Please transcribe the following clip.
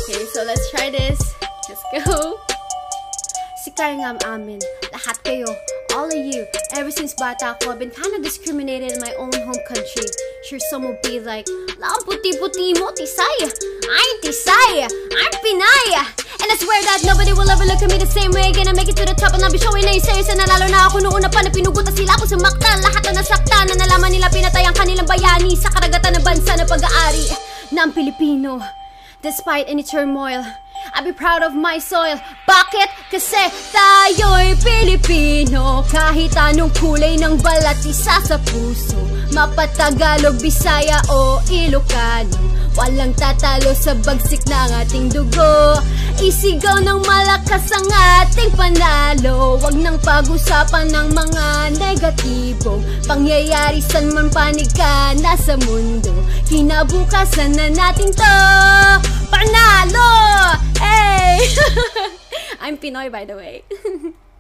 Okay, so let's try this. Let's go. Sikayang amin, lahat kayo, all of you. Ever since bata ako, I've been kind of discriminated in my own home country. Sure, some will be like, "Lang puti-puti mo, Tisaya. I'm Tisaya. I'm Pinaya." And I swear that nobody will ever look at me the same way. Gonna make it to the top and I'll be showing na yung serious. Na lalo na ako noon na pa na pinugutan sila ako sumakta. Lahat na nasakta na nalaman nila pinatay ang kanilang bayani sa karagatan ng bansa na pag-aari ng Pilipino. Despite any turmoil, I'll be proud of my soil. Bakit? Kasi tayo'y Pilipino. Kahit anong kulay ng balat, isa sa puso. Mapatagalog, Bisaya o Ilocano, walang tatalo sa bagsik ng ating dugo. Isigaw ng malakas ang ating panalo. Huwag nang pag-usapan ng mga negatibong pangyayari san man panig ka na sa mundo. Kinabukasan na natin to. Panalo! Hey! I'm Pinoy, by the way.